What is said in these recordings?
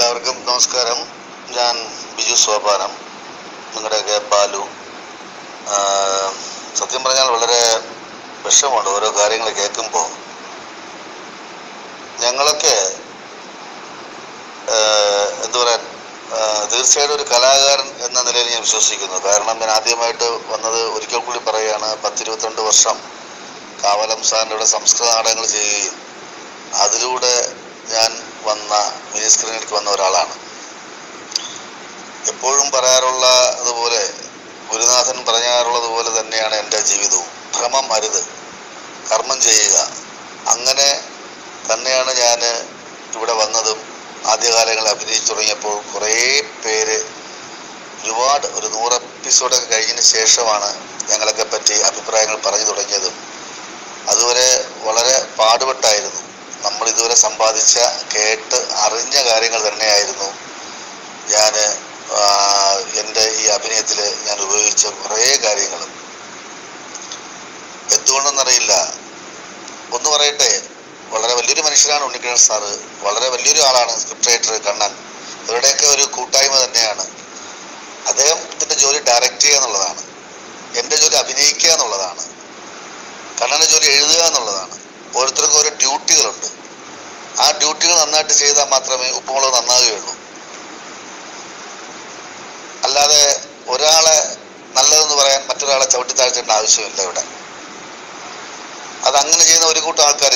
എല്ലാവർക്കും നമസ്കാരം. ഞാൻ ബിജു സോപാനം, നിങ്ങളുടെയൊക്കെ ബാലു. സത്യം പറഞ്ഞാൽ വളരെ വിഷമമുണ്ട് ഓരോ കാര്യങ്ങൾ കേൾക്കുമ്പോൾ. ഞങ്ങളൊക്കെ എന്താ പറയാൻ, തീർച്ചയായിട്ടും ഒരു കലാകാരൻ എന്ന നിലയിൽ ഞാൻ വിശ്വസിക്കുന്നു. കാരണം ഞാൻ ആദ്യമായിട്ട് വന്നത്, ഒരിക്കൽ കൂടി പറയുകയാണ്, 10-22 വർഷം കാവലം സാറിൻ്റെ ഇവിടെ സംസ്കൃത നാടകങ്ങൾ ചെയ്യുകയും അതിലൂടെ ഞാൻ വന്ന മിനി സ്ക്രീനിലേക്ക് വന്ന ഒരാളാണ്. എപ്പോഴും പറയാറുള്ള അതുപോലെ, ഗുരുനാഥൻ പറയാറുള്ളതുപോലെ തന്നെയാണ് എൻ്റെ ജീവിതവും. ഭ്രമം അരുത്, കർമ്മം ചെയ്യുക. അങ്ങനെ തന്നെയാണ് ഞാൻ ഇവിടെ വന്നതും. ആദ്യകാലങ്ങളിൽ അഭിനയിച്ചു തുടങ്ങിയപ്പോൾ കുറേ പേര് ഒരുപാട്, ഒരു 100 എപ്പിസോഡൊക്കെ കഴിഞ്ഞതിന് ശേഷമാണ് ഞങ്ങളൊക്കെ പറ്റി അഭിപ്രായങ്ങൾ പറഞ്ഞു തുടങ്ങിയതും. അതുവരെ വളരെ പാടുപെട്ടായിരുന്നു. നമ്മളിതുവരെ സമ്പാദിച്ച, കേട്ട് അറിഞ്ഞ കാര്യങ്ങൾ തന്നെയായിരുന്നു ഞാൻ എൻ്റെ ഈ അഭിനയത്തിൽ ഞാൻ ഉപയോഗിച്ച കുറേ കാര്യങ്ങളും. എന്തുകൊണ്ടെന്നറിയില്ല. ഒന്ന് പറയട്ടെ, വളരെ വലിയൊരു മനുഷ്യനാണ് ഉണ്ണിക്കണ്ണൻ സാറ്. വളരെ വലിയൊരു ആളാണ് സ്ക്രിപ്റ്റ് റൈറ്റർ കണ്ണൻ. ഇവരുടെയൊക്കെ ഒരു കൂട്ടായ്മ തന്നെയാണ്. അദ്ദേഹത്തിൻ്റെ ജോലി ഡയറക്റ്റ് ചെയ്യുക എന്നുള്ളതാണ്. എൻ്റെ ജോലി അഭിനയിക്കുക എന്നുള്ളതാണ്. കണ്ണൻ്റെ ജോലി എഴുതുക എന്നുള്ളതാണ്. ഓരോരുത്തർക്കും ഓരോ ഡ്യൂട്ടികളുണ്ട്. ആ ഡ്യൂട്ടികൾ നന്നായിട്ട് ചെയ്താൽ മാത്രമേ ഉപ്പുമുളക് നന്നാകുകയുള്ളൂ. അല്ലാതെ ഒരാളെ നല്ലതെന്ന് പറയാൻ മറ്റൊരാളെ ചവിട്ടിത്താഴ്ചേണ്ട ആവശ്യമില്ല ഇവിടെ. അതങ്ങനെ ചെയ്യുന്ന ഒരു കൂട്ടം ആൾക്കാർ,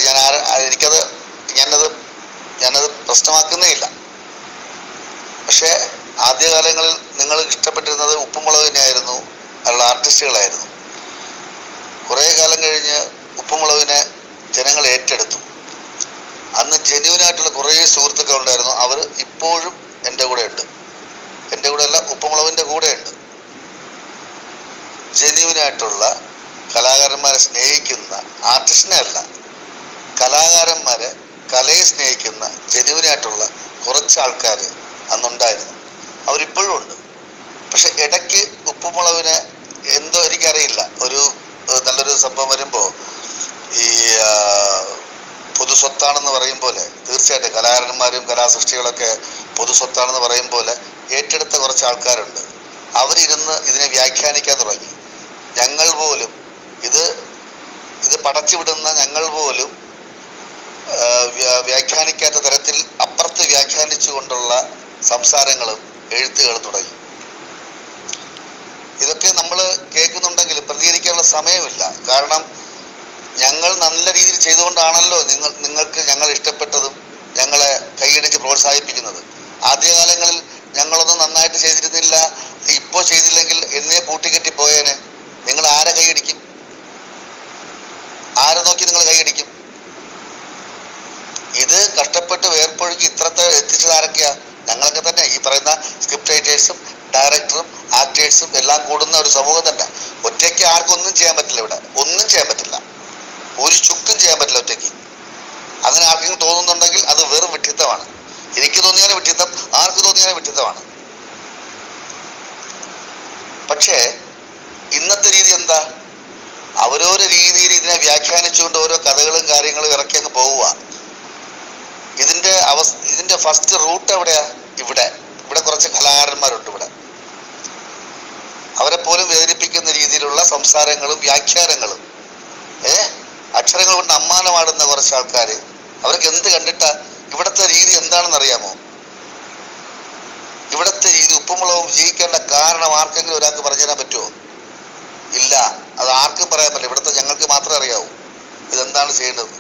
ഞാനത് പ്രശ്നമാക്കുന്നേ ഇല്ല. പക്ഷേ ആദ്യകാലങ്ങളിൽ നിങ്ങൾ ഇഷ്ടപ്പെട്ടിരുന്നത് ഉപ്പുമുളക് തന്നെയായിരുന്നു, അതിലുള്ള ആർട്ടിസ്റ്റുകളായിരുന്നു. കുറേ കാലം കഴിഞ്ഞ് ഉപ്പുമുളകിനെ ജനങ്ങൾ ഏറ്റെടുത്തു. അന്ന് ജെന്യൂനായിട്ടുള്ള കുറേ സുഹൃത്തുക്കൾ ഉണ്ടായിരുന്നു. അവർ ഇപ്പോഴും എൻ്റെ കൂടെ ഉണ്ട്. എൻ്റെ കൂടെ അല്ല, ഉപ്പുമുളകിൻ്റെ കൂടെ ഉണ്ട്. ജെന്യൂനായിട്ടുള്ള കലാകാരന്മാരെ സ്നേഹിക്കുന്ന, ആർട്ടിസ്റ്റിനെ അല്ല, കലാകാരന്മാരെ, കലയെ സ്നേഹിക്കുന്ന ജെന്യൂനായിട്ടുള്ള കുറച്ച് ആൾക്കാർ അന്നുണ്ടായിരുന്നു. അവരിപ്പോഴും ഉണ്ട്. പക്ഷെ ഇടയ്ക്ക് ഉപ്പുമുളകിനെ എന്തോ എനിക്കറിയില്ല, ഒരു നല്ലൊരു സംഭവം വരുമ്പോൾ ഈ പൊതുസ്വത്താണെന്ന് പറയും പോലെ, തീർച്ചയായിട്ടും കലാകാരന്മാരും കലാസൃഷ്ടികളൊക്കെ പൊതുസ്വത്താണെന്ന് പറയും പോലെ ഏറ്റെടുത്ത കുറച്ച് ആൾക്കാരുണ്ട്. അവരിരുന്ന് ഇതിനെ വ്യാഖ്യാനിക്കാൻ തുടങ്ങി. ഞങ്ങൾ പോലും ഇത് പടച്ചുവിടുന്ന ഞങ്ങൾ പോലും വ്യാഖ്യാനിക്കാത്ത തരത്തിൽ അപ്പുറത്ത് വ്യാഖ്യാനിച്ചു കൊണ്ടുള്ള സംസാരങ്ങളും എഴുത്തുകളും തുടങ്ങി. ഇതൊക്കെ നമ്മൾ കേൾക്കുന്നുണ്ടെങ്കിലും പ്രതികരിക്കാനുള്ള സമയമില്ല. കാരണം ഞങ്ങൾ നല്ല രീതിയിൽ ചെയ്തുകൊണ്ടാണല്ലോ നിങ്ങൾക്ക് ഞങ്ങൾ ഇഷ്ടപ്പെട്ടതും ഞങ്ങളെ കൈയടിച്ച് പ്രോത്സാഹിപ്പിക്കുന്നത്. ആദ്യകാലങ്ങളിൽ ഞങ്ങളൊന്നും നന്നായിട്ട് ചെയ്തിരുന്നില്ല, ഇപ്പോൾ ചെയ്തില്ലെങ്കിൽ എന്നേ പൂട്ടിക്കെട്ടി പോയേനെ. നിങ്ങൾ ആരെ കൈയടിക്കും? ആരെ നോക്കി നിങ്ങൾ കൈയടിക്കും? ഇത് കഷ്ടപ്പെട്ട് വേർപ്പൊഴുക്കി ഇത്രത്തെ എത്തിച്ചത് ആരൊക്കെയാ? ഞങ്ങളൊക്കെ തന്നെ. ഈ പറയുന്ന സ്ക്രിപ്റ്റ് റൈറ്റേഴ്സും ഡയറക്ടറും ആക്ടേഴ്സും എല്ലാം കൂടുന്ന ഒരു സമൂഹം തന്നെ. ഒറ്റയ്ക്ക് ആർക്കൊന്നും ചെയ്യാൻ പറ്റില്ല. ഇവിടെ ഒന്നും ചെയ്യാൻ പറ്റില്ല, ഒരു ചുക്കും ചെയ്യാൻ പറ്റില്ല ഒറ്റയ്ക്ക്. അങ്ങനെ ആർക്കെങ്കിലും തോന്നുന്നുണ്ടെങ്കിൽ അത് വെറും വിഡ്ഢിത്തമാണ്. എനിക്ക് തോന്നിയാലും വിഡ്ഢിത്തം, ആർക്ക് തോന്നിയാലും വിഡ്ഢിത്തമാണ്. പക്ഷേ ഇന്നത്തെ രീതി എന്താ? അവരോരോ രീതിയിൽ ഇതിനെ വ്യാഖ്യാനിച്ചുകൊണ്ട് ഓരോ കഥകളും കാര്യങ്ങളും ഇറക്കി അങ്ങ് പോവുക. ഇതിന്റെ ഫസ്റ്റ് റൂട്ട് എവിടെയാ? ഇവിടെ കുറച്ച് കലാകാരന്മാരുണ്ട്. ഇവിടെ അവരെ പോലും വേദനിപ്പിക്കുന്ന രീതിയിലുള്ള സംസാരങ്ങളും വ്യാഖ്യാനങ്ങളും, അക്ഷരങ്ങൾ കൊണ്ട് അമ്മാനമാടുന്ന കുറച്ച് ആൾക്കാർ. അവർക്ക് എന്ത് കണ്ടിട്ടാ? ഇവിടുത്തെ രീതി എന്താണെന്ന് അറിയാമോ? ഇവിടുത്തെ രീതി, ഉപ്പുമുളകും വിജയിക്കേണ്ട കാരണം ആർക്കെങ്കിലും ഒരാൾക്ക് പറഞ്ഞു തരാൻ പറ്റുമോ? ഇല്ല, അത് ആർക്കും പറയാൻ പറ്റില്ല. ഇവിടുത്തെ ഞങ്ങൾക്ക് മാത്രമേ അറിയാവൂ ഇതെന്താണ് ചെയ്യേണ്ടത്.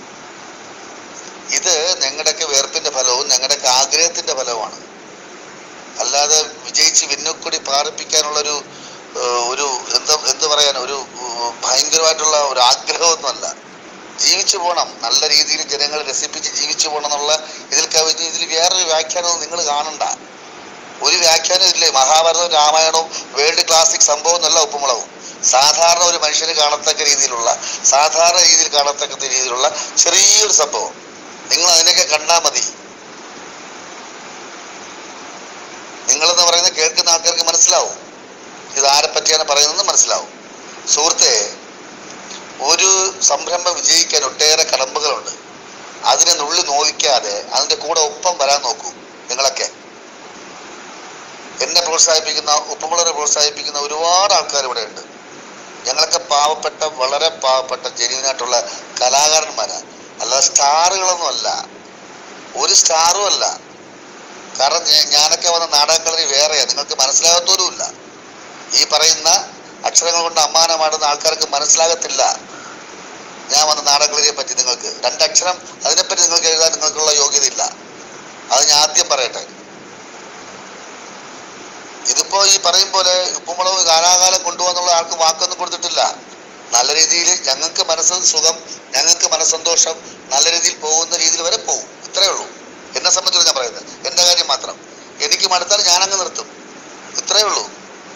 ഇത് ഞങ്ങളുടെയൊക്കെ വേർപ്പിന്റെ ഫലവും ഞങ്ങളുടെയൊക്കെ ആഗ്രഹത്തിന്റെ ഫലവുമാണ്. അല്ലാതെ വിജയിച്ച് വിന്നൊക്കൊടി പാറിപ്പിക്കാനുള്ളൊരു എന്ത് പറയാൻ, ഒരു ഭയങ്കരമായിട്ടുള്ള ഒരു ആഗ്രഹമൊന്നുമല്ല. ജീവിച്ചു പോകണം, നല്ല രീതിയിൽ ജനങ്ങളെ രസിപ്പിച്ച് ജീവിച്ചു പോകണം എന്നുള്ള ഇതിൽ വേറൊരു വ്യാഖ്യാനവും നിങ്ങൾ കാണണ്ട. ഒരു വ്യാഖ്യാനം ഇല്ലേ. മഹാഭാരതവും രാമായണവും വേൾഡ് ക്ലാസിക് സംഭവം എന്നല്ല ഉപ്പുമുളകും. സാധാരണ ഒരു മനുഷ്യന് കാണത്തക്ക രീതിയിലുള്ള, സാധാരണ രീതിയിൽ കാണത്തക്ക രീതിയിലുള്ള ചെറിയൊരു സംഭവം. നിങ്ങൾ അതിനൊക്കെ കണ്ടാൽ മതി. നിങ്ങളെന്ന് പറയുന്നത് കേൾക്കുന്ന ആൾക്കാർക്ക് മനസ്സിലാവും ഇത് ആരെ പറ്റിയാണ് പറയുന്നതെന്ന് മനസ്സിലാവും. സുഹൃത്തെ, ഒരു സംരംഭം വിജയിക്കാൻ ഒട്ടേറെ കടമ്പകളുണ്ട്. അതിനെ നുള്ളി നോവിക്കാതെ അതിൻ്റെ കൂടെ ഒപ്പം വരാൻ നോക്കൂ. നിങ്ങളൊക്കെ എന്നെ പ്രോത്സാഹിപ്പിക്കുന്ന, ഉപ്പുമുളക് പ്രോത്സാഹിപ്പിക്കുന്ന ഒരുപാട് ആൾക്കാർ ഇവിടെ ഉണ്ട്. ഞങ്ങളൊക്കെ പാവപ്പെട്ട, വളരെ പാവപ്പെട്ട ജെന്യൂനായിട്ടുള്ള കലാകാരന്മാരാണ്, അല്ലാതെ സ്റ്റാറുകളൊന്നും അല്ല, ഒരു സ്റ്റാറും അല്ല. കാരണം ഞാനൊക്കെ വന്ന നാടകങ്ങളി വേറെയാണ്, നിങ്ങൾക്ക് മനസ്സിലാകത്തോലുമില്ല. ഈ പറയുന്ന അക്ഷരങ്ങൾ കൊണ്ട് അമ്മാനമാടുന്ന ആൾക്കാർക്ക് മനസ്സിലാകത്തില്ല ഞാൻ വന്ന നാടകങ്ങളെ പറ്റി. നിങ്ങൾക്ക് രണ്ടക്ഷരം അതിനെപ്പറ്റി നിങ്ങൾക്ക് എഴുതാൻ നിങ്ങൾക്കുള്ള യോഗ്യത ഇല്ല. അത് ഞാൻ ആദ്യം പറയട്ടെ. ഇതിപ്പോ ഈ പറയും പോലെ ഉപ്പുമുളക് കാലാകാലം കൊണ്ടുപോകാന്നുള്ള ആൾക്ക് വാക്കൊന്നും കൊടുത്തിട്ടില്ല. നല്ല രീതിയിൽ ഞങ്ങൾക്ക് മനസ്സ് സുഖം, ഞങ്ങൾക്ക് മനസ്സന്തോഷം, നല്ല രീതിയിൽ പോകുന്ന രീതിയിൽ വരെ പോകും. ഇത്രയേ ഉള്ളൂ. എന്നെ സംബന്ധിച്ച് ഞാൻ പറയുന്നത്, എൻ്റെ കാര്യം മാത്രം. എനിക്ക് മടുത്താൽ ഞാനങ്ങ് നിർത്തും. ഇത്രയേ ഉള്ളൂ.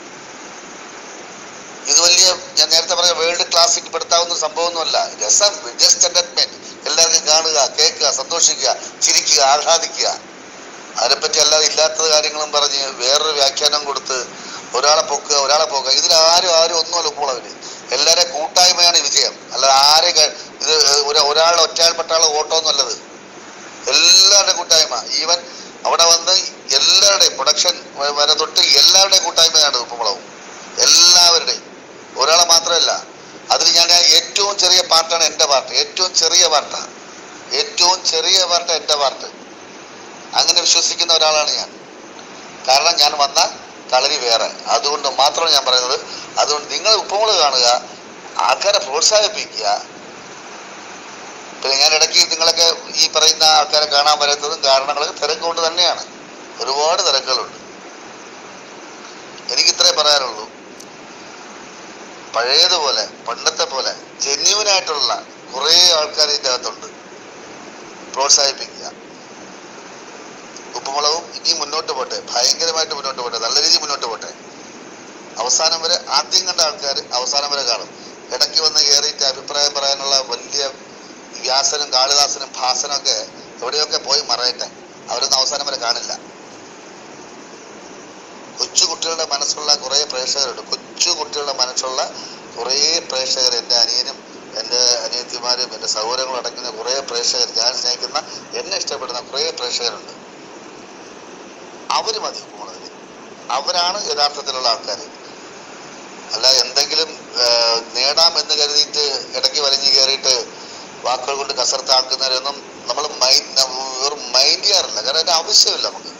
ഇത് വലിയ, ഞാൻ നേരത്തെ പറഞ്ഞ വേൾഡ് ക്ലാസിക് പെടുത്താവുന്ന സംഭവമൊന്നുമല്ല. രസം, ജസ്റ്റ് എന്റർടൈൻമെന്റ്. എല്ലാവർക്കും കാണുക, കേൾക്കുക, സന്തോഷിക്കുക, ചിരിക്കുക, ആഹ്ലാദിക്കുക. അതിനെപ്പറ്റി അല്ലാതെ ഇല്ലാത്ത കാര്യങ്ങളും പറഞ്ഞ് വേറൊരു വ്യാഖ്യാനം കൊടുത്ത് ഒരാളെ പൊക്കുക. ഇതിലാരും ഒന്നുമല്ല ഉപ്പുമുളകിന്. എല്ലാവരും കൂട്ടായ്മയാണ് വിജയം. അല്ലാതെ ഇത് ഒരാളുടെ ഒറ്റയാൾപ്പെട്ട ആളെ ഓട്ടമൊന്നും അല്ലത്. എല്ലാവരുടെ കൂട്ടായ്മ. ഈവൻ അവിടെ വന്ന് എല്ലാവരുടെയും പ്രൊഡക്ഷൻ വരെ തൊട്ട് എല്ലാവരുടെയും കൂട്ടായ്മയാണ് ഉപ്പുമുളകും. എല്ലാവരുടെയും, ഒരാളെ മാത്രമല്ല. അതിൽ ഞാൻ ഏറ്റവും ചെറിയ പാർട്ടാണ് എൻ്റെ പാർട്ട്. ഏറ്റവും ചെറിയ പാർട്ട് എൻ്റെ പാർട്ട്. അങ്ങനെ വിശ്വസിക്കുന്ന ഒരാളാണ് ഞാൻ. കാരണം ഞാൻ വന്ന കളരി വേറെ. അതുകൊണ്ട് മാത്രമാണ് ഞാൻ പറയുന്നത്. അതുകൊണ്ട് നിങ്ങൾ ഉപ്പുമുളക് കാണുക, ആൾക്കാരെ പ്രോത്സാഹിപ്പിക്കുക. പിന്നെ ഞാൻ ഇടയ്ക്ക് നിങ്ങളൊക്കെ ഈ പറയുന്ന ആൾക്കാരെ കാണാൻ വരുന്നതും കാരണങ്ങളൊക്കെ തിരക്ക് കൊണ്ട് തന്നെയാണ്. ഒരുപാട് തിരക്കുകളുണ്ട്. എനിക്കിത്രേ പറയാനുള്ളൂ. പഴയതുപോലെ, പണ്ടത്തെ പോലെ ജെന്യൂനായിട്ടുള്ള കുറേ ആൾക്കാർ ഇതിൻ്റെ അകത്തുണ്ട്. പ്രോത്സാഹിപ്പിക്കുക. ഉപ്പുമുളകും ഇനി മുന്നോട്ട് പോട്ടെ, ഭയങ്കരമായിട്ട് മുന്നോട്ട് പോട്ടെ, നല്ല രീതിയിൽ മുന്നോട്ട് പോട്ടെ. അവസാനം വരെ ആദ്യം കണ്ട ആൾക്കാർ അവസാനം വരെ കാണും. ഇടയ്ക്ക് വന്ന് കയറിയിട്ട് അഭിപ്രായം പറയാനുള്ള വലിയ വ്യാസനും കാളിദാസനും ഭാസനും ഒക്കെ എവിടെയൊക്കെ പോയി മറയട്ടെ. അവരൊന്നും അവസാനം വരെ കാണില്ല. കൊച്ചുകുട്ടികളുടെ മനസ്സുള്ള കുറേ പ്രേക്ഷകരുണ്ട്. കൊച്ചുകുട്ടികളുടെ മനസ്സുള്ള കുറേ പ്രേക്ഷകർ, എൻ്റെ അനിയനും എൻ്റെ അനിയത്തിമാരും എൻ്റെ സൗകര്യങ്ങളും അടങ്ങുന്ന കുറേ പ്രേക്ഷകർ, ഞാൻ സ്നേഹിക്കുന്ന, എന്നെ ഇഷ്ടപ്പെടുന്ന കുറേ പ്രേക്ഷകരുണ്ട്. അവർ മതി ഉപ്പുമുളകിന്. അവരാണ് യഥാർത്ഥത്തിലുള്ള ആൾക്കാർ. അല്ല എന്തെങ്കിലും നേടാമെന്ന് കരുതിയിട്ട് ഇടയ്ക്ക് വലിഞ്ഞു കയറിയിട്ട് വാക്കുകൾ കൊണ്ട് കസർത്താക്കുന്നവരൊന്നും നമ്മൾ മൈൻഡ് ചെയ്യാറില്ല. കാരണം അതിൻ്റെ ആവശ്യമില്ല നമുക്ക്.